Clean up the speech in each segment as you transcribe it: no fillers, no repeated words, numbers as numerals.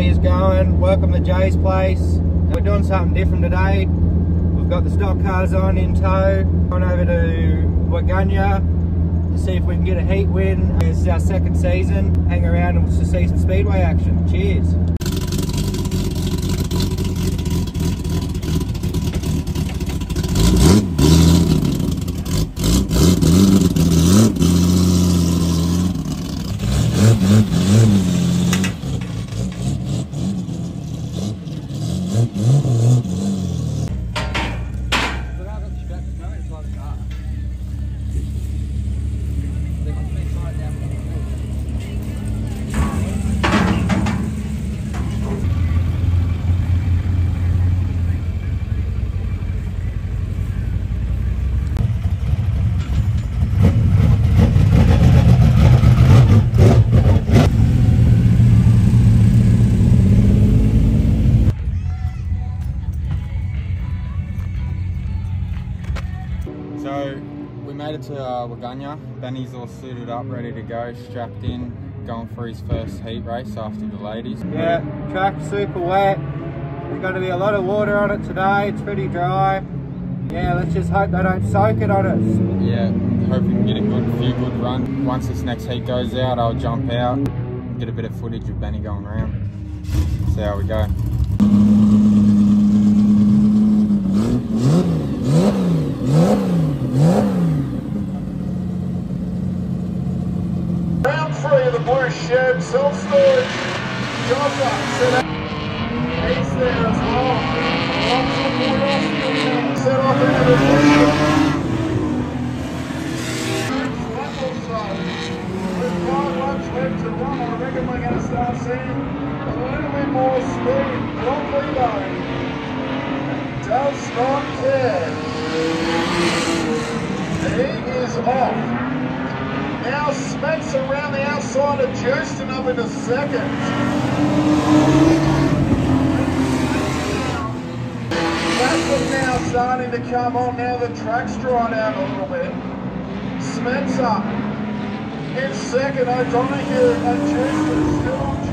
you going? Welcome to Jay's place. We're doing something different today. We've got the stock cars on in tow. Going over to Waganya to see if we can get a heat win. It's our second season. Hang around to see some Speedway action. Cheers. So we made it to Waganya. Benny's all suited up, ready to go, strapped in, going for his first heat race after the ladies. Yeah, track's super wet. There's going to be a lot of water on it today. It's pretty dry. Yeah, let's just hope they don't soak it on us. Yeah, hope we can get a few good runs. Once this next heat goes out, I'll jump out and get a bit of footage of Benny going around. See how we go. Round 3 of the blue shed, self-storage, GOSA, set up. He's there as well. Lots of water, set off into the bush. With 5 laps left to run, I reckon we're going to start seeing a little bit more speed. Probably though, does not care. He is off. Now Spence around the outside of Justin up into second. That's now starting to come on. Now the track's dried out a little bit. Spencer in second. O'Donoghue and Justin still on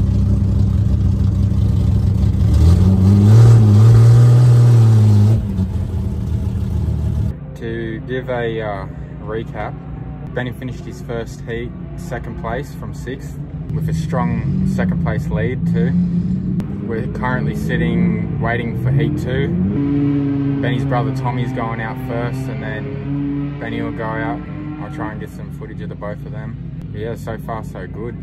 duty. To give a recap, Benny finished his first heat second place from 6th with a strong second place lead too. We're currently sitting waiting for heat 2. Benny's brother Tommy's going out first and then Benny will go out. I'll try and get some footage of the both of them. But yeah, so far so good.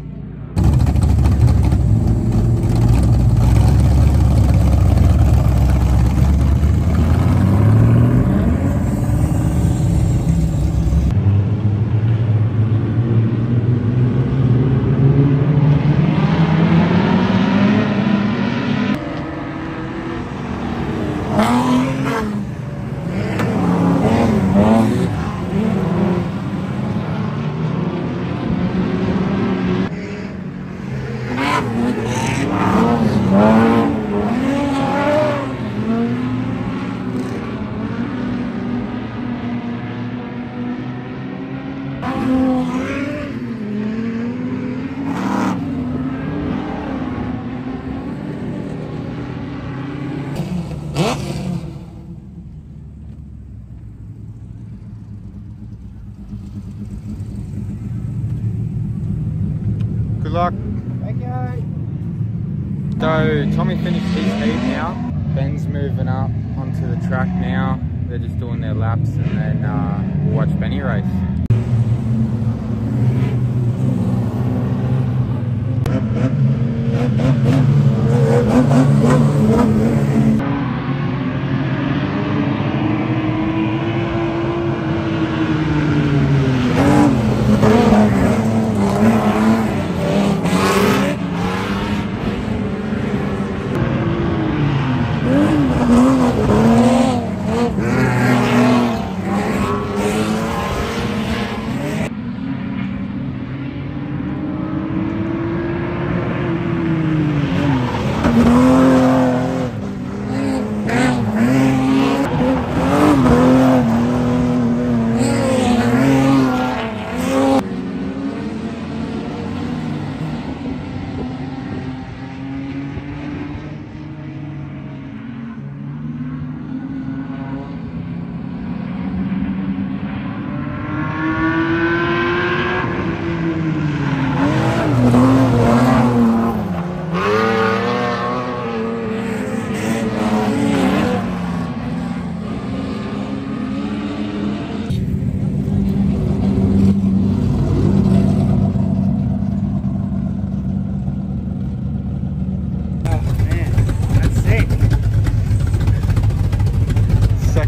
Good luck. Thank you. So Tommy finished his heat now. Ben's moving up onto the track now. They're just doing their laps and then we'll watch Benny race.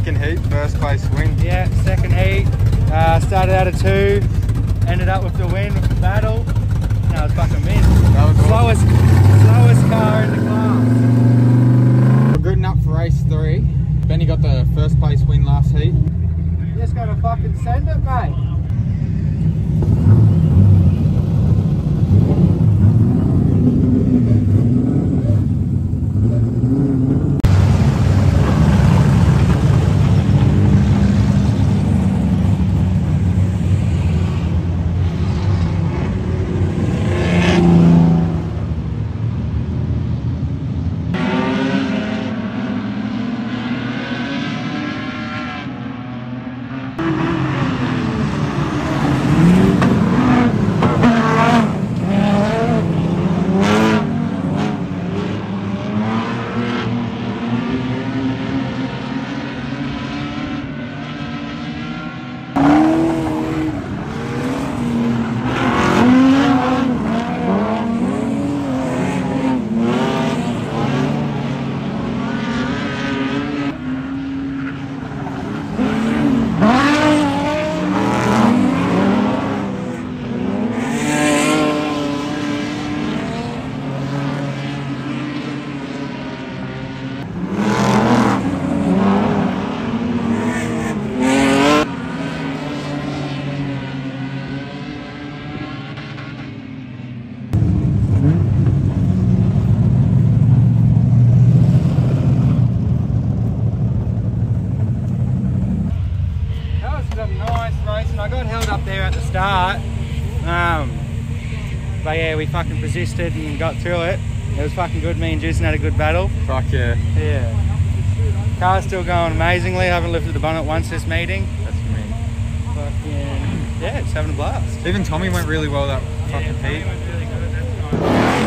Second heat, first place win. Yeah, second heat. Started out of 2, ended up with the win with the battle. No, it's fucking mint. That was slowest car in the class. We're good enough for race 3. Benny got the first place win last heat. You just gotta fucking send it, mate. But yeah, we fucking persisted and got through it. It was fucking good. Me and Jason had a good battle. Fuck yeah. Yeah. Car's still going amazingly. I haven't lifted the bonnet once this meeting. That's me. Fucking, yeah, it's having a blast. Even Tommy went really well that fucking heat. Went really good at that time.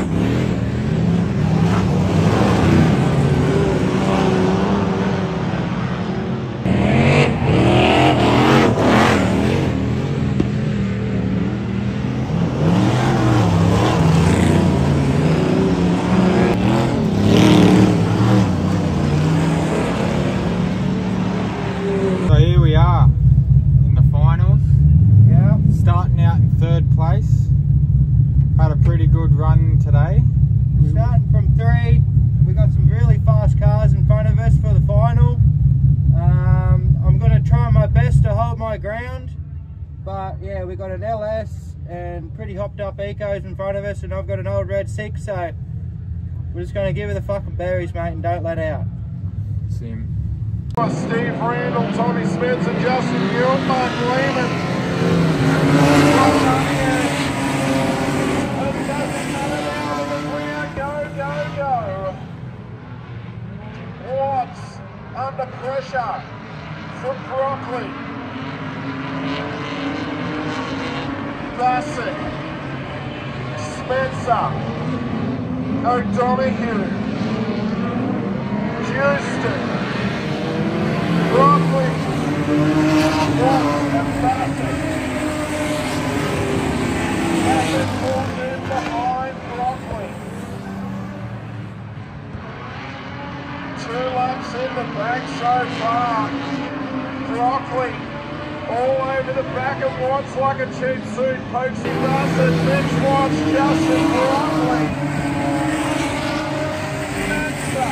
Run today. Starting from 3, we got some really fast cars in front of us for the final. I'm going to try my best to hold my ground, but yeah, we got an LS and pretty hopped up ecos in front of us, and I've got an old red 6, so we're just going to give it the fucking berries, mate, and don't let out. See him. Steve Randall, Tony Smith and Justin Hewitt, Mark Lehman. Watts under pressure from Broccoli. Bassett, Spencer, O'Donoghue, Houston, Broccoli, Watts and Bassett. Bassett pulled in behind Broccoli. 2 laps in the back so far. Broccoli all over the back of Watts like a cheap suit. Pokesy Bassett, Mitch Watts, Justin Broccoli. Spencer.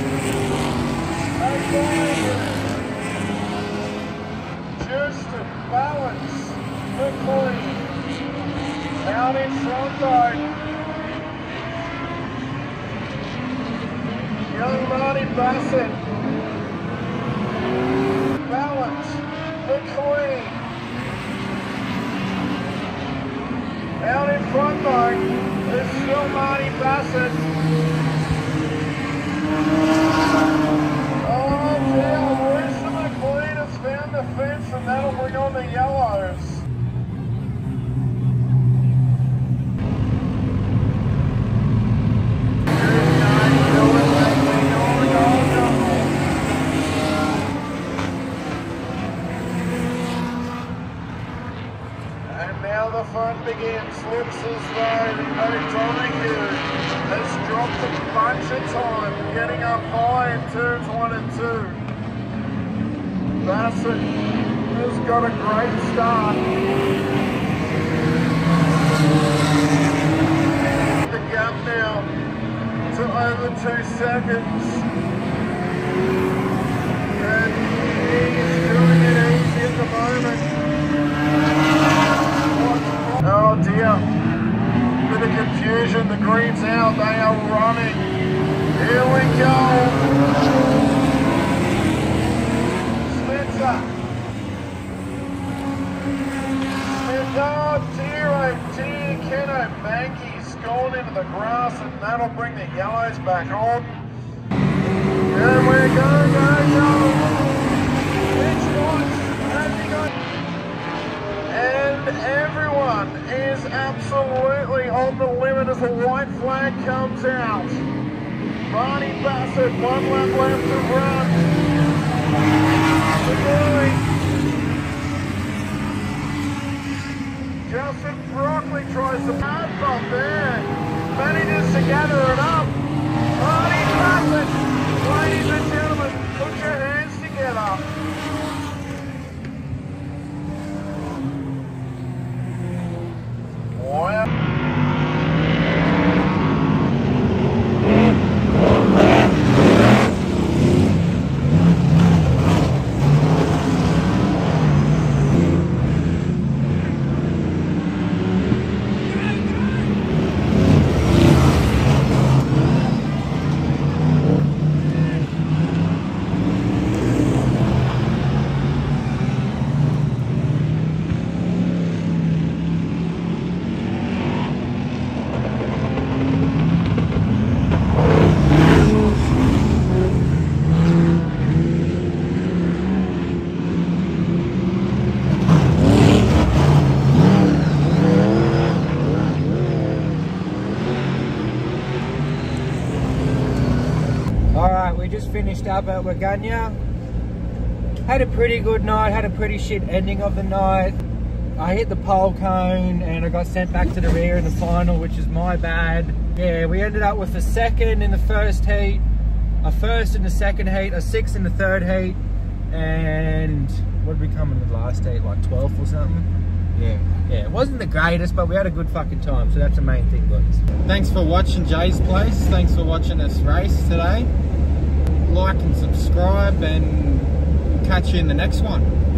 Houston, Balance, McLean. Out in front though. Young Marty Bassett, Balance, McLean. Out in front though, there's still Marty Bassett. Oh dear, Lisa McLean has found the fence and that'll bring on the yellows. The fun begins. Looks as though O'Donoghue has dropped a bunch of time, getting up high in turns 1 and 2. Bassett has got a great start. The gap now to over 2 seconds. And he's doing it easy at the moment. Oh dear. Bit of confusion. The green's out. They are running. Here we go. Spencer. Oh dear, oh dear. Keno Mankey's gone into the grass, and that'll bring the yellows back on. And we're going, go. And everyone is absolutely on the limit as the white flag comes out. Barney Bassett, 1 lap left to run. Justin Broccoli tries to pass up there. Manages to gather it up. Barney Bassett, ladies and gentlemen, put your hands together. Wow. Just finished up at Waganya. Had a pretty good night, had a pretty shit ending of the night. I hit the pole cone and I got sent back to the rear in the final, which is my bad. Yeah, we ended up with a 2nd in the first heat, a 1st in the second heat, a 6th in the third heat, and what did we come in the last heat, like 12th or something? Yeah, it wasn't the greatest, but we had a good fucking time, so that's the main thing, boys. Thanks for watching Jay's Place. Thanks for watching us race today. Like and subscribe, and catch you in the next one.